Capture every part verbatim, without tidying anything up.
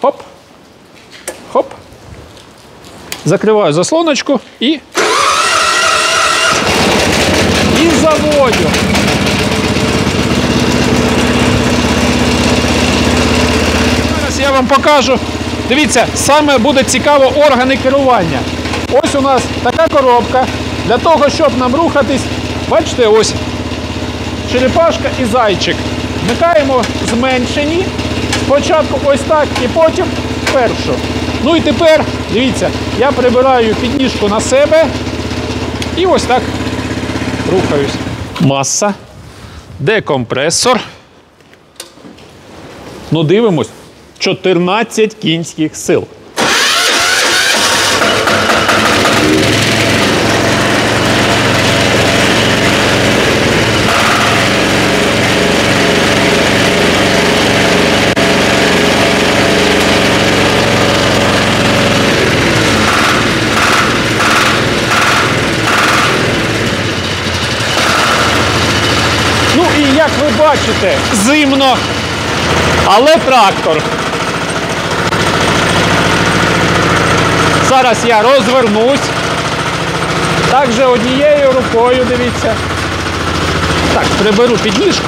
Хоп. Хоп. Закриваю заслоночку і... І заводю. Зараз я вам покажу. Дивіться, саме буде цікаво органи керування. Ось у нас така коробка. Для того, щоб нам рухатись, бачите, ось черепашка і зайчик. Вмикаємо зменшені. Спочатку ось так і потім першу. Ну і тепер, дивіться, я прибираю підніжку на себе і ось так рухаюсь. Маса, декомпресор. Ну дивимось, чотирнадцять кінських сил. Як ви бачите, зимно, але трактор. Зараз я розвернусь. Також однією рукою, дивіться. Так, приберу підніжку.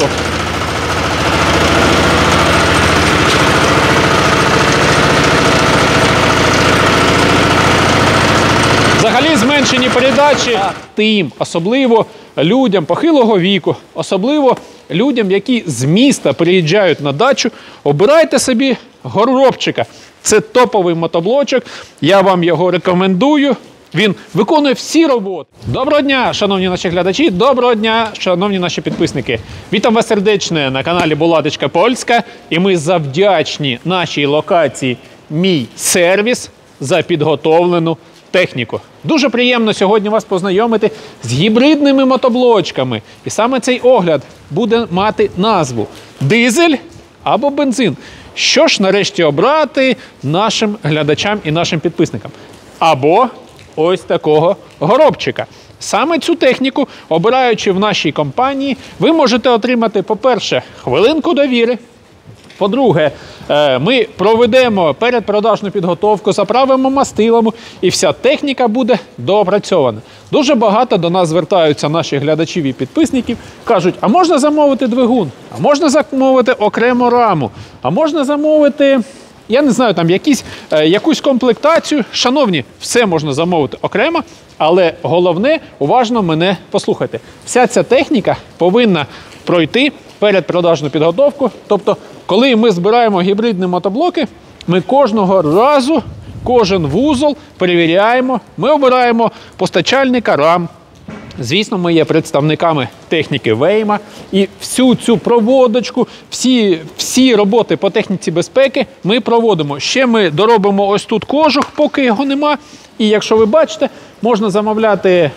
Взагалі зменшені передачі тим, особливо людям похилого віку, особливо людям, які з міста приїжджають на дачу, обирайте собі горобчика. Це топовий мотоблочок, я вам його рекомендую. Він виконує всі роботи. Доброго дня, шановні наші глядачі, доброго дня, шановні наші підписники. Вітам вас сердечно на каналі Булаточка Польська. І ми завдячні нашій локації «Мій сервіс» за підготовлену техніку. Дуже приємно сьогодні вас познайомити з гібридними мотоблочками. І саме цей огляд буде мати назву «Дизель або бензин». Що ж нарешті обрати нашим глядачам і нашим підписникам? Або ось такого горобчика. Саме цю техніку, обираючи в нашій компанії, ви можете отримати, по-перше, хвилинку довіри. По-друге, ми проведемо передпродажну підготовку, заправимо мастилом, і вся техніка буде доопрацьована. Дуже багато до нас звертаються наші глядачів і підписників, кажуть, а можна замовити двигун, а можна замовити окрему раму, а можна замовити, я не знаю, там якісь, якусь комплектацію. Шановні, все можна замовити окремо, але головне, уважно мене послухайте. Вся ця техніка повинна пройти передпродажну підготовку, тобто, коли ми збираємо гібридні мотоблоки, ми кожного разу, кожен вузол перевіряємо, ми обираємо постачальника рам. Звісно, ми є представниками техніки Вейма, і всю цю проводочку, всі, всі роботи по техніці безпеки ми проводимо. Ще ми доробимо ось тут кожух, поки його нема. І якщо ви бачите, можна замовляти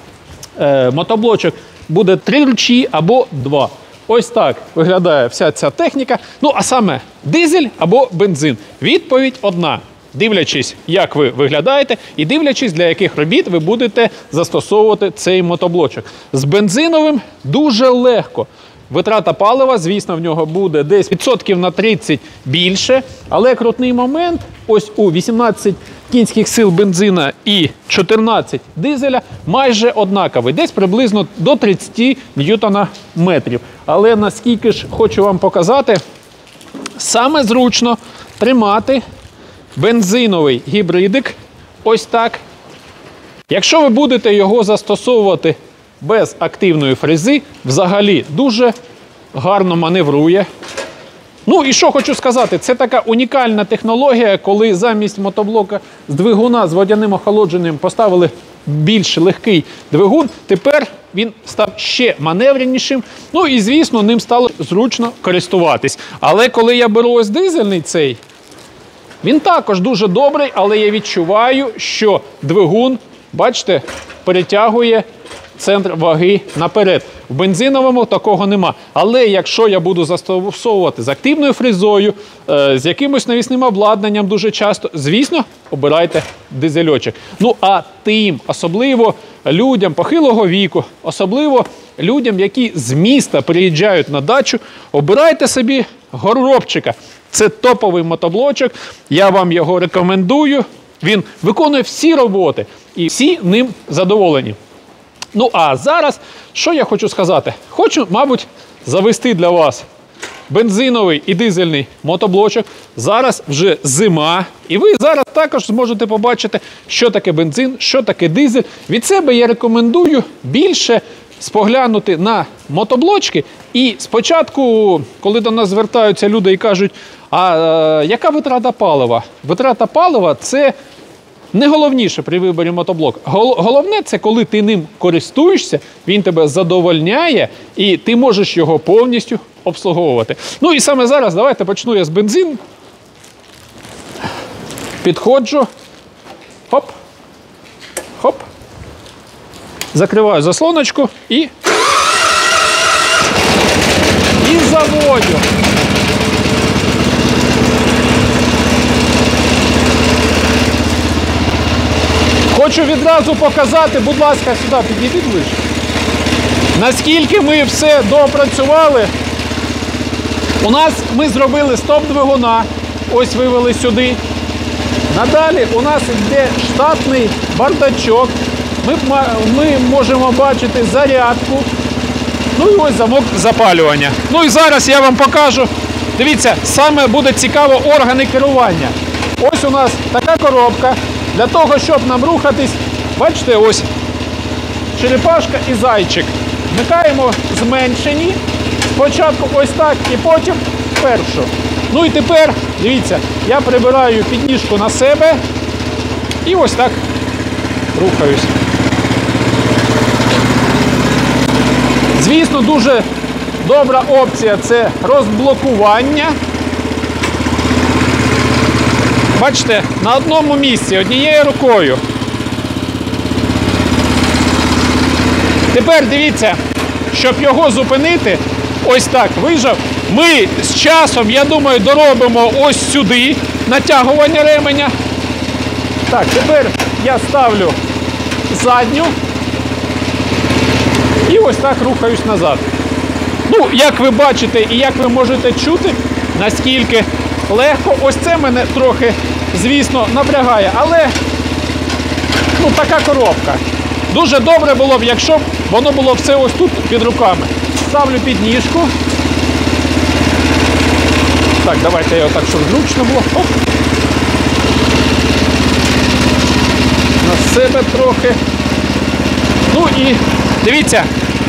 е, мотоблочок, буде три ручі або два. Ось так виглядає вся ця техніка. Ну, а саме дизель або бензин. Відповідь одна. Дивлячись, як ви виглядаєте, і дивлячись, для яких робіт ви будете застосовувати цей мотоблочок. З бензиновим дуже легко. Витрата палива, звісно, в нього буде десь відсотків на тридцять більше, але крутний момент, ось у вісімнадцять кінських сил бензина і чотирнадцять дизеля майже однаковий, десь приблизно до тридцяти ньютона метрів. Але наскільки ж хочу вам показати, саме зручно тримати бензиновий гібридик ось так. Якщо ви будете його застосовувати без активної фрези, взагалі дуже гарно маневрує. Ну і що хочу сказати, це така унікальна технологія, коли замість мотоблока з двигуна з водяним охолодженням поставили більш легкий двигун, тепер він став ще маневренішим, ну і звісно ним стало зручно користуватись. Але коли я беру ось дизельний цей, він також дуже добрий, але я відчуваю, що двигун, бачите, перетягує центр ваги наперед. В бензиновому такого нема. Але якщо я буду застосовувати з активною фрезою, з якимось навісним обладнанням дуже часто, звісно, обирайте дизельочок. Ну а тим, особливо людям похилого віку, особливо людям, які з міста приїжджають на дачу, обирайте собі Горобчика. Це топовий мотоблочок, я вам його рекомендую. Він виконує всі роботи і всі ним задоволені. Ну а зараз, що я хочу сказати? Хочу, мабуть, завести для вас бензиновий і дизельний мотоблочок. Зараз вже зима, і ви зараз також зможете побачити, що таке бензин, що таке дизель. Від себе я рекомендую більше споглянути на мотоблочки. І спочатку, коли до нас звертаються люди і кажуть, а е, яка витрата палива? Витрата палива – це не головніше при виборі мотоблока. Головне – це коли ти ним користуєшся, він тебе задовольняє, і ти можеш його повністю обслуговувати. Ну і саме зараз давайте почну я з бензину. Підходжу. Хоп. Хоп. Закриваю заслоночку і... І заводю. Хочу відразу показати, будь ласка, сюди підійдіть ближче, наскільки ми все доопрацювали. У нас ми зробили стоп-двигуна, ось вивели сюди. Надалі у нас йде штатний бардачок. Ми, ми можемо бачити зарядку. Ну і ось замок запалювання. Ну і зараз я вам покажу. Дивіться, саме буде цікаво органи керування. Ось у нас така коробка. Для того, щоб нам рухатись, бачите, ось черепашка і зайчик. Вмикаємо зменшені. Спочатку ось так і потім першу. Ну і тепер, дивіться, я прибираю підніжку на себе і ось так рухаюсь. Звісно, дуже добра опція – це розблокування. Бачите, на одному місці, однією рукою. Тепер дивіться, щоб його зупинити, ось так вижав. Ми з часом, я думаю, доробимо ось сюди натягування ременя. Так, тепер я ставлю задню і ось так рухаюсь назад. Ну, як ви бачите і як ви можете чути, наскільки легко. Ось це мене трохи, звісно, напрягає, але ну, така коробка. Дуже добре було б, якщо б воно було все ось тут під руками. Ставлю підніжку. Так, давайте я отак, щоб зручно було. Оп. На себе трохи. Ну і дивіться.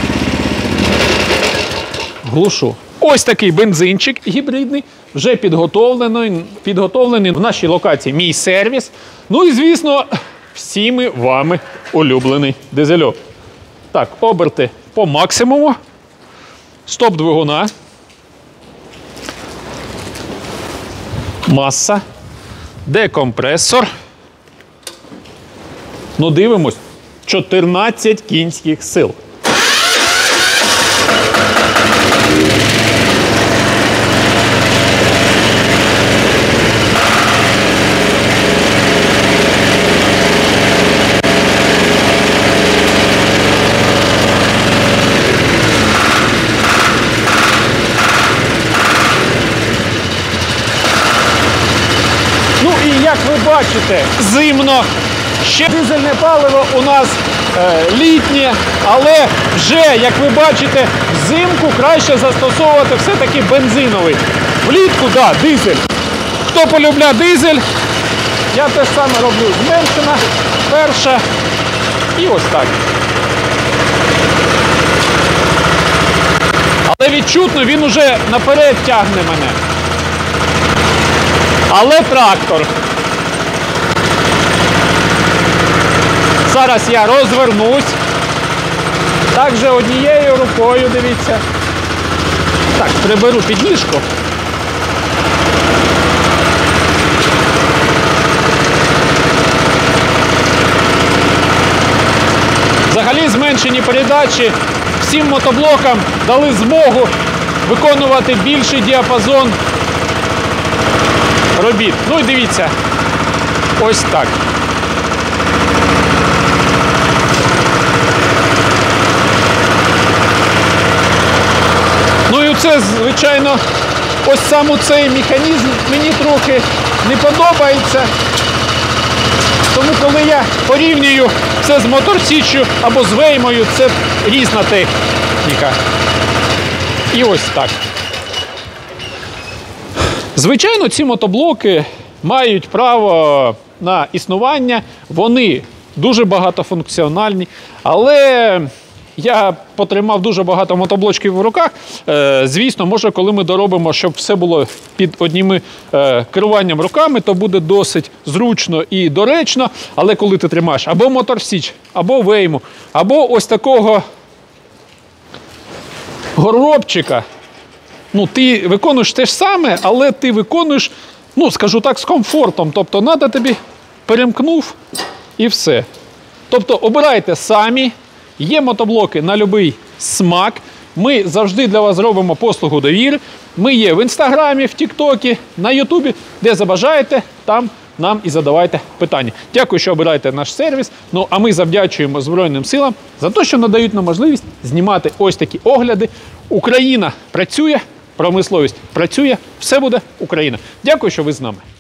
Глушу. Ось такий бензинчик гібридний, вже підготовлений, підготовлений в нашій локації мій сервіс. Ну і, звісно, всіми вами улюблений дизельок. Так, оберти по максимуму. Стоп двигуна. Маса. Декомпресор. Ну, дивимось. чотирнадцять кінських сил. Як ви бачите, зимно, ще дизельне паливо у нас е, літнє, але вже, як ви бачите, взимку краще застосовувати все-таки бензиновий. Влітку, так, да, дизель. Хто полюбляє дизель, я те ж саме роблю. Зменшена, перша і ось так. Але відчутно він уже наперед тягне мене. Але трактор. Зараз я розвернусь. Так же однією рукою, дивіться. Так, приберу підніжку. Взагалі зменшені передачі всім мотоблокам дали змогу виконувати більший діапазон робіт. Ну і дивіться, ось так. Ну і це, звичайно, ось саме цей механізм мені трохи не подобається. Тому коли я порівнюю це з моторсіччю або з веймою, це різна техніка. І ось так. Звичайно, ці мотоблоки мають право на існування, вони дуже багатофункціональні, але я потримав дуже багато мотоблочків в руках. Е, звісно, може, коли ми доробимо, щоб все було під одним е, керуванням руками, то буде досить зручно і доречно. Але коли ти тримаєш або моторсіч, або вейму, або ось такого горобчика, ну, ти виконуєш те ж саме, але ти виконуєш, ну, скажу так, з комфортом. Тобто, треба тобі перемкнув і все. Тобто, обирайте самі. Є мотоблоки на будь-який смак. Ми завжди для вас робимо послугу довіри. Ми є в Інстаграмі, в Тіктокі, на Ютубі. Де забажаєте, там нам і задавайте питання. Дякую, що обираєте наш сервіс. Ну, а ми завдячуємо Збройним силам за те, що надають нам можливість знімати ось такі огляди. Україна працює, промисловість працює, все буде Україна. Дякую, що ви з нами.